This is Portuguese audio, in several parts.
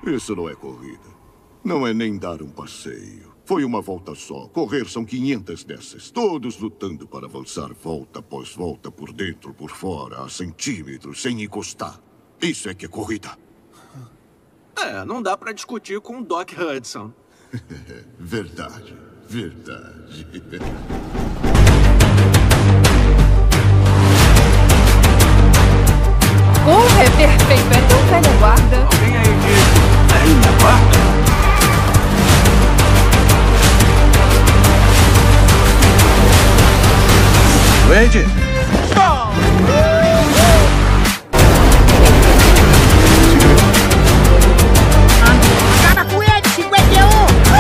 Isso não é corrida. Não é nem dar um passeio. Foi uma volta só. Correr são 500 dessas. Todos lutando para avançar volta após volta, por dentro, por fora, a centímetros, sem encostar. Isso é que é corrida. Não dá pra discutir com o Doc Hudson. Verdade, verdade. Porra, é perfeito. É tão velha guarda. Alguém aí diz... Velha guarda? Wade! Acaba com ele, 51!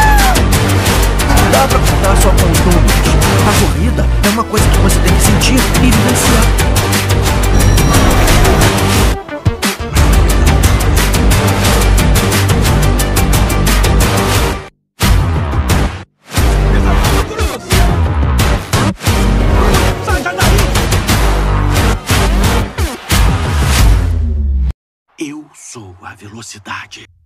Dá pra contar só com os números. A corrida é uma coisa que você tem que sentir e vivenciar. Eu sou a velocidade.